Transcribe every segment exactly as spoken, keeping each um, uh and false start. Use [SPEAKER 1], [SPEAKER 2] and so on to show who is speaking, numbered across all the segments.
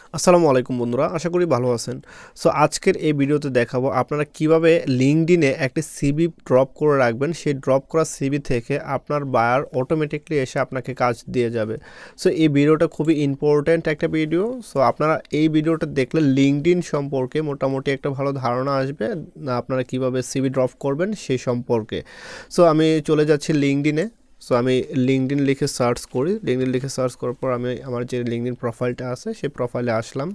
[SPEAKER 1] আসসালামু আলাইকুম বন্ধুরা, আশা করি ভালো আছেন। সো আজকের এই ভিডিওতে দেখাবো আপনারা কিভাবে লিঙ্কডইনে একটি সিভি ড্রপ করে রাখবেন। সেই ড্রপ করা সিভি থেকে আপনার বায়ার অটোমেটিকলি এসে আপনাকে কাজ দিয়ে যাবে। সো এই ভিডিওটা খুবই ইম্পর্ট্যান্ট একটা ভিডিও। সো আপনারা এই ভিডিওটা দেখলে লিঙ্কডইন সম্পর্কে মোটামুটি একটা ভালো ধারণা আসবে, আপনারা কিভাবে সিভি ড্রপ করবেন সেই সম্পর্কে। সো আমি চলে যাচ্ছি লিঙ্কডইনে। সো আমি লিঙ্কডইন লিখে সার্চ করি। লিঙ্কডইন লিখে সার্চ করার পর আমি আমার যে লিঙ্কডইন প্রোফাইলটা আছে সেই প্রোফাইলে আসলাম।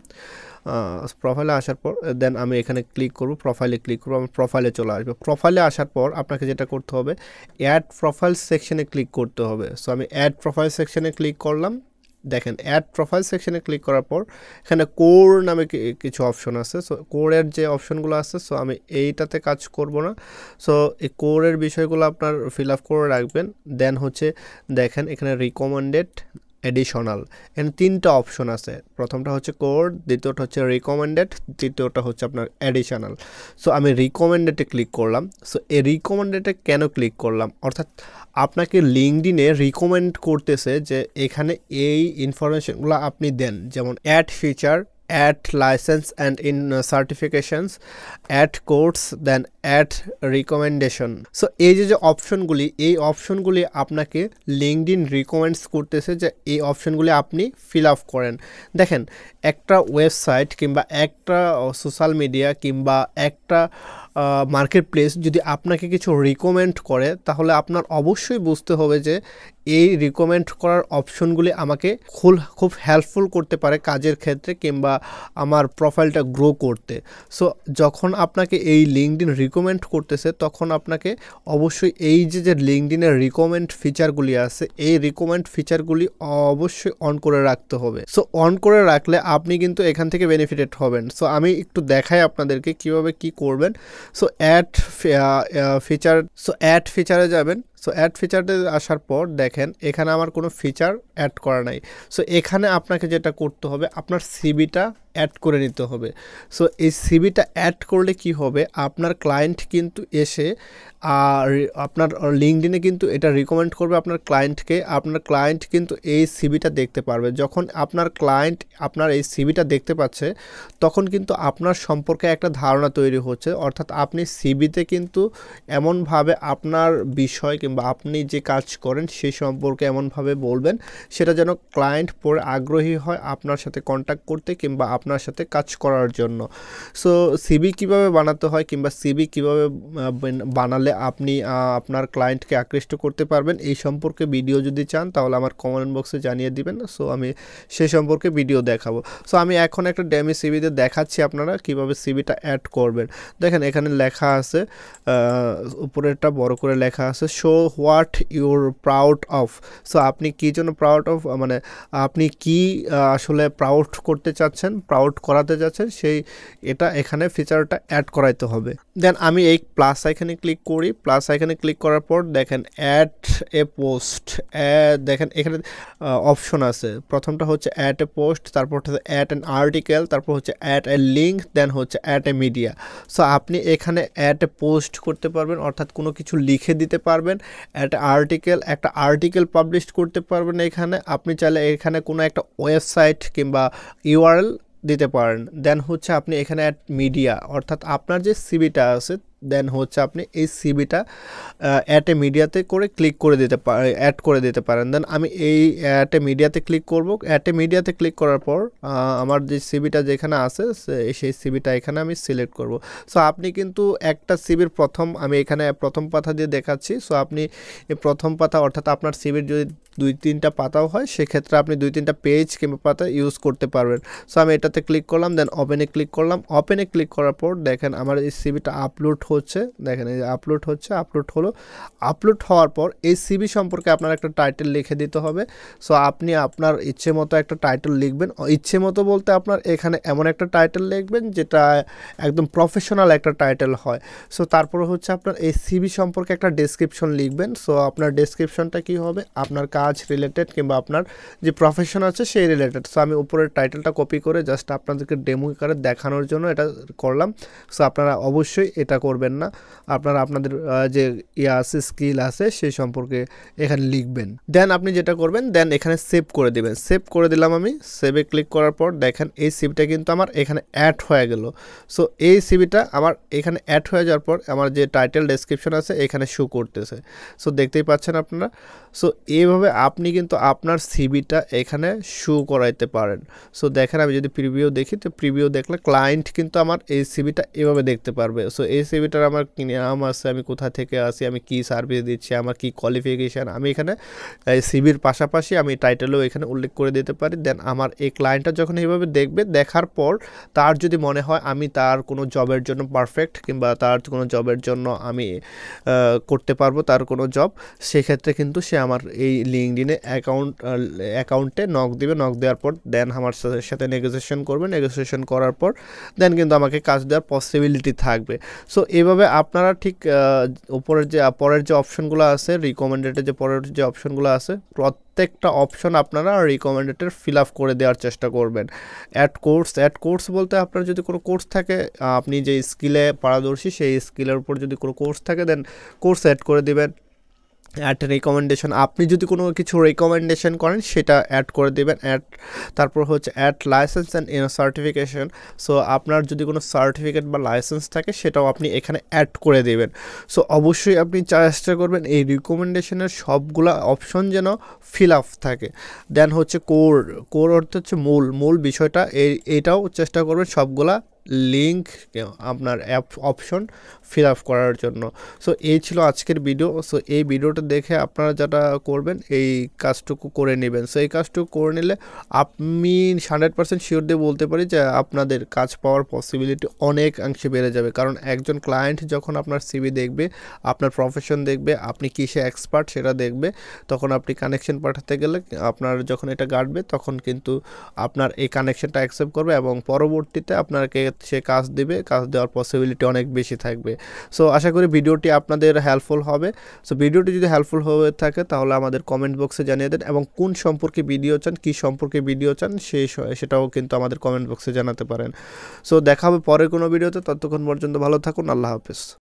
[SPEAKER 1] প্রোফাইলে আসার পর দেন আমি এখানে ক্লিক করব, প্রোফাইলে ক্লিক করব, আমার প্রোফাইলে চলে আসবে। প্রোফাইলে আসার পর আপনাকে যেটা করতে হবে, অ্যাড প্রোফাইল সেকশনে ক্লিক করতে হবে। সো আমি অ্যাড প্রোফাইল সেকশনে ক্লিক করলাম। দেখেন অ্যাড প্রোফাইল সেকশনে ক্লিক করার পর এখানে কোর নামে কিছু অপশন আছে। সো কোরের যে অপশনগুলো আছে, সো আমি এইটাতে কাজ করব না। সো এই কোরের বিষয়গুলো আপনার ফিল আপ করে রাখবেন। দেন হচ্ছে দেখেন এখানে রিকমেন্ডেড, এডিশনাল, এখানে তিনটা অপশন আছে। প্রথমটা হচ্ছে কোর, দ্বিতীয়টা হচ্ছে রিকমেন্ডেড, তৃতীয়টা হচ্ছে আপনার এডিশনাল। সো আমি রিকমেন্ডেডে ক্লিক করলাম। সো এই রিকমেন্ডেডে কেন ক্লিক করলাম, অর্থাৎ আপনাকে লিঙ্কডইনে রিকমেন্ড করতেছে যে এখানে এই ইনফরমেশনগুলো আপনি দেন, যেমন add feature, add license and in certifications, add course, then add recommendation. So এই যে যে অপশনগুলি, এই অপশনগুলি আপনাকে লিঙ্কডইন রিকমেন্ডস করতেছে যে এই অপশনগুলি আপনি ফিল আপ করেন। দেখেন একটা ওয়েবসাইট কিংবা একটা সোশ্যাল মিডিয়া কিংবা একটা মার্কেট প্লেস যদি আপনাকে কিছু রিকমেন্ড করে, তাহলে আপনার অবশ্যই বুঝতে হবে যে এই রিকমেন্ড করার অপশনগুলি আমাকে খুব খুব হেল্পফুল করতে পারে কাজের ক্ষেত্রে কিংবা আমার প্রোফাইলটা গ্রো করতে। সো যখন আপনাকে এই লিঙ্কডইন রিকমেন্ড করতেছে, তখন আপনাকে অবশ্যই এই যে যে লিঙ্কডইনের রিকমেন্ড ফিচারগুলি আছে, এই রিকমেন্ড ফিচারগুলি অবশ্যই অন করে রাখতে হবে। সো অন করে রাখলে আপনি কিন্তু এখান থেকে বেনিফিটেড হবেন। সো আমি একটু দেখাই আপনাদেরকে কিভাবে কি করবেন। So add feature, so add ফিচারে যাবেন। সো অ্যাড ফিচারে আসার পর দেখেন এখানে আমার কোনো ফিচার অ্যাড করা নাই। সো এখানে আপনাকে যেটা করতে হবে, আপনার সিভিটা অ্যাড করে নিতে হবে। সো এই সিভিটা অ্যাড করলে কি হবে, আপনার ক্লায়েন্ট কিন্তু এসে আর আপনার লিঙ্কডইনে কিন্তু এটা রিকমেন্ড করবে আপনার ক্লায়েন্টকে। আপনার ক্লায়েন্ট কিন্তু এই সিভিটা দেখতে পারবে। যখন আপনার ক্লায়েন্ট আপনার এই সিভিটা দেখতে পাচ্ছে, তখন কিন্তু আপনার সম্পর্কে একটা ধারণা তৈরি হচ্ছে। অর্থাৎ আপনি সিভিতে কিন্তু এমনভাবে আপনার বিষয় কিংবা আপনি যে কাজ করেন সেই সম্পর্কে এমনভাবে বলবেন, সেটা যেন ক্লায়েন্ট পরে আগ্রহী হয় আপনার সাথে কন্ট্যাক্ট করতে কিংবা আপনার সাথে কাজ করার জন্য। সো সিভি কিভাবে বানাতে হয় কিংবা সিভি কিভাবে বানালে আপনি আপনার ক্লায়েন্টকে আকৃষ্ট করতে পারবেন, এই সম্পর্কে ভিডিও যদি চান তাহলে আমার কমেন্ট বক্সে জানিয়ে দিবেন। সো আমি সে সম্পর্কে ভিডিও দেখাবো। সো আমি এখন একটা ডেমি সিভিতে দেখাচ্ছি আপনারা কিভাবে সিভিটা অ্যাড করবেন। দেখেন এখানে লেখা আছে, উপরেরটা বড় করে লেখা আছে, show what your proud of. So আপনি কী জন্য প্রাউড অফ, মানে আপনি কি আসলে প্রাউড করতে চাচ্ছেন, প্রাউড করাতে চাচ্ছেন, সেই এটা এখানে ফিচারটা অ্যাড করাইতে হবে। দেন আমি এই প্লাস আইকনে ক্লিক করি। প্লাস আইকনে ক্লিক করার পর দেখেন অ্যাড এ পোস্ট, দেখেন এখানে অপশন আছে। প্রথমটা হচ্ছে অ্যাড এ পোস্ট, তারপর হচ্ছে অ্যাড অ্যান আর্টিকেল, তারপর হচ্ছে অ্যাড এ লিঙ্ক, দেন হচ্ছে অ্যাড এ মিডিয়া। সো আপনি এখানে অ্যাড এ পোস্ট করতে পারবেন, অর্থাৎ কোনো কিছু লিখে দিতে পারবেন। অ্যাড আর্টিকেল, একটা আর্টিকেল পাবলিশ করতে পারবেন। এখানে আপনি চাইলে এখানে কোনো একটা ওয়েবসাইট কিংবা ইউআরএল দিতে পারেন। দেন হচ্ছে আপনি এখানে অ্যাড মিডিয়া, অর্থাৎ আপনার যে সিভিটা আছে, দেন হচ্ছে আপনি এই সিভিটা অ্যাড এ মিডিয়াতে করে ক্লিক করে দিতে পারেন, অ্যাড করে দিতে পারেন। দেন আমি এই অ্যাড এ মিডিয়াতে ক্লিক করব। অ্যাড এ মিডিয়াতে ক্লিক করার পর আমার যে সিভিটা যেখানে আছে সেই সিভিটা এখানে আমি সিলেক্ট করব। সো আপনি কিন্তু একটা সিভির প্রথম, আমি এখানে প্রথম পাতা দিয়ে দেখাচ্ছি। সো আপনি এই প্রথম পাতা, অর্থাৎ আপনার সিভির যদি দুই তিনটা পাতাও হয়, সেক্ষেত্রে আপনি দুই তিনটা পেজ কিংবা পাতা ইউজ করতে পারবেন। সো আমি এটাতে ক্লিক করলাম, দেন ওপেনে ক্লিক করলাম। ওপেনে ক্লিক করার পর দেখেন আমার এই সিভিটা আপলোড হচ্ছে। দেখেন এই আপলোড হচ্ছে, আপলোড হলো। আপলোড হওয়ার পর এই সিভি সম্পর্কে আপনার একটা টাইটেল লিখে দিতে হবে। সো আপনি আপনার ইচ্ছে মতো একটা টাইটেল লিখবেন। ইচ্ছে মতো বলতে আপনার এখানে এমন একটা টাইটেল লিখবেন যেটা একদম প্রফেশনাল একটা টাইটেল হয়। সো তারপর হচ্ছে আপনার এই সিভি সম্পর্কে একটা ডেসক্রিপশন লিখবেন। সো আপনার ডেসক্রিপশনটা কি হবে, আপনার কাজ রিলেটেড কিংবা আপনার যে প্রফেশন আছে সেই রিলেটেড। সো আমি উপরের টাইটেলটা কপি করে জাস্ট আপনাদেরকে ডেমো করে দেখানোর জন্য এটা করলাম। সো আপনারা অবশ্যই এটা করবেন। পারবেন না, আপনারা আপনাদের যে ইয়া আছে স্কিল আছে সেই সম্পর্কে এখানে লিখবেন। দেন আপনি যেটা করবেন দেন এখানে সেভ করে দিবেন। সেভ করে দিলাম আমি। সেভে ক্লিক করার পর দেখেন এই সিভিটা কিন্তু আমার এখানে অ্যাড হয়ে গেল। সো এই সিভিটা আমার এখানে অ্যাড হয়ে যাওয়ার পর আমার যে টাইটেল ডেসক্রিপশন আছে এখানে শো করতেছে। সো দেখতেই পাচ্ছেন আপনারা। সো এইভাবে আপনি কিন্তু আপনার সিভিটা এখানে শো করাইতে পারেন। সো দেখেন আমি যদি প্রিভিউ দেখি তো প্রিভিউ দেখলে ক্লায়েন্ট কিন্তু আমার এই সিভিটা এভাবে দেখতে পারবে। সো এই সিভিটার আমার কি নাম আছে, আমি কোথা থেকে আসি, আমি কি সার্ভিস দিচ্ছি, আমার কি কোয়ালিফিকেশান, আমি এখানে সিভির পাশাপাশি আমি টাইটেলও এখানে উল্লেখ করে দিতে পারি। দেন আমার এই ক্লায়েন্টটা যখন এইভাবে দেখবে, দেখার পর তার যদি মনে হয় আমি তার কোনো জবের জন্য পারফেক্ট কিংবা তার কোনো জবের জন্য আমি করতে পারবো তার কোনো জব, সেক্ষেত্রে কিন্তু সে আমার এই লিঙ্কডইনে অ্যাকাউন্ট অ্যাকাউন্টে নক দিবে। নক দেওয়ার পর দেন আমার সাথে নেগোসিয়েশন করবে। নেগোসিয়েশন করার পর দেন কিন্তু আমাকে কাজ দেওয়ার পসিবিলিটি থাকবে। সো এইভাবে আপনারা ঠিক উপরের যে পরের যে অপশনগুলো আছে রিকমেন্ডেডের যে পরের যে অপশনগুলো আছে প্রত্যেকটা অপশন আপনারা রিকমেন্ডেডের ফিল আপ করে দেওয়ার চেষ্টা করবেন। অ্যাড কোর্স, অ্যাড কোর্স বলতে আপনার যদি কোনো কোর্স থাকে, আপনি যে স্কিলে পারদর্শী সেই স্কিলের উপর যদি কোনো কোর্স থাকে দেন কোর্স অ্যাড করে দিবেন। অ্যাড রিকমেন্ডেশন, আপনি যদি কোনো কিছু রিকমেন্ডেশন করেন সেটা অ্যাড করে দেবেন। অ্যাড তারপর হচ্ছে add license and certification. So আপনার যদি কোনো সার্টিফিকেট বা লাইসেন্স থাকে সেটাও আপনি এখানে অ্যাড করে দেবেন। সো অবশ্যই আপনি চেষ্টা করবেন এই রিকমেন্ডেশনের সবগুলা অপশন যেন ফিল আপ থাকে। দেন হচ্ছে কোর, কোর অর্থ হচ্ছে মূল মূল বিষয়টা, এই এটাও চেষ্টা করবেন সবগুলা লিঙ্ক আপনার অ্যাপ অপশন ফিল আপ করার জন্য। সো এই ছিল আজকের ভিডিও। সো এই ভিডিওটা দেখে আপনারা যেটা করবেন এই কাজটুকু করে নেবেন। সো এই কাজটুকু করে নিলে আমি হান্ড্রেড পার্সেন্ট শিওর দিয়ে বলতে পারি যে আপনাদের কাজ পাওয়ার পসিবিলিটি অনেকাংশে বেড়ে যাবে। কারণ একজন ক্লায়েন্ট যখন আপনার সিভি দেখবে, আপনার প্রফেশন দেখবে, আপনি কিসে এক্সপার্ট সেটা দেখবে, তখন আপনি কানেকশন পাঠাতে গেলে আপনার যখন এটা গাঁটবে তখন কিন্তু আপনার এই কানেকশনটা অ্যাকসেপ্ট করবে এবং পরবর্তীতে আপনাকে সে কাজ দেবে, কাজ দেওয়ার পসিবিলিটি অনেক বেশি থাকবে। সো আশা করি ভিডিওটি আপনাদের হেল্পফুল হবে। সো ভিডিওটি যদি হেল্পফুল হয়ে থাকে তাহলে আমাদের কমেন্ট বক্সে জানিয়ে দেন এবং কোন সম্পর্কে ভিডিও চান, কী সম্পর্কে ভিডিও চান সেই সেটাও কিন্তু আমাদের কমেন্ট বক্সে জানাতে পারেন। সো দেখা হবে পরে কোনো ভিডিওতে, ততক্ষণ পর্যন্ত ভালো থাকুন। আল্লাহ হাফেজ।